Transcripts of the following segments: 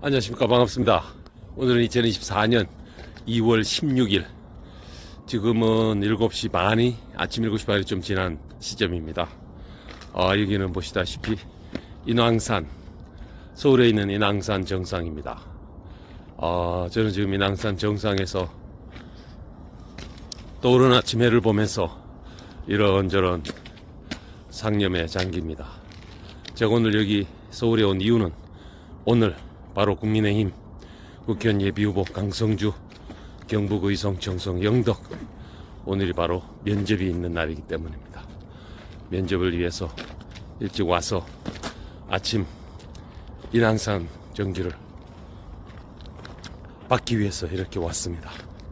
안녕하십니까. 반갑습니다. 오늘은 2024년 2월 16일 지금은 7시 반이 아침 7시 반이 좀 지난 시점입니다. 여기는 보시다시피 인왕산, 서울에 있는 인왕산 정상입니다. 저는 지금 인왕산 정상에서 떠오르는 아침 해를 보면서 이런저런 상념에 잠깁니다. 제가 오늘 여기 서울에 온 이유는 오늘 바로 국민의힘 국회의원 예비후보 강성주, 경북 의성, 청송, 영덕 오늘이 바로 면접이 있는 날이기 때문입니다. 면접을 위해서 일찍 와서 아침 인왕산 정기를 받기 위해서 이렇게 왔습니다.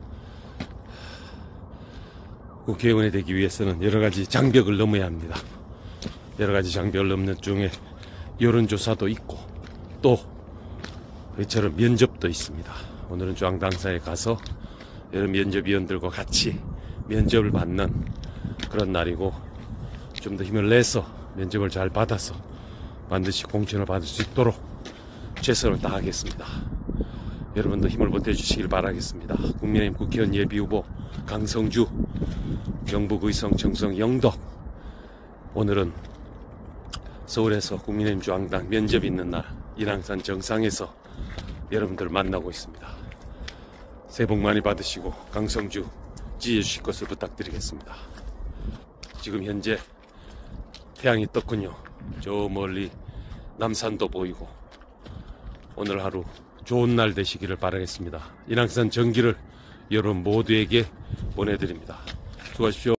국회의원이 되기 위해서는 여러가지 장벽을 넘어야 합니다. 여러가지 장벽을 넘는 중에 여론조사도 있고 또 이처럼 면접도 있습니다. 오늘은 중앙당사에 가서 여러 면접위원들과 같이 면접을 받는 그런 날이고, 좀 더 힘을 내서 면접을 잘 받아서 반드시 공천을 받을 수 있도록 최선을 다하겠습니다. 여러분도 힘을 보태주시길 바라겠습니다. 국민의힘 국회의원 예비후보 강성주, 경북 의성, 청송, 영덕 오늘은 서울에서 국민의힘 중앙당 면접 있는 날 인왕산 정상에서 여러분들 만나고 있습니다. 새해 복 많이 받으시고 강성주 지지해주실 것을 부탁드리겠습니다. 지금 현재 태양이 떴군요. 저 멀리 남산도 보이고 오늘 하루 좋은 날 되시기를 바라겠습니다. 인왕산 정기를 여러분 모두에게 보내드립니다. 수고하십시오.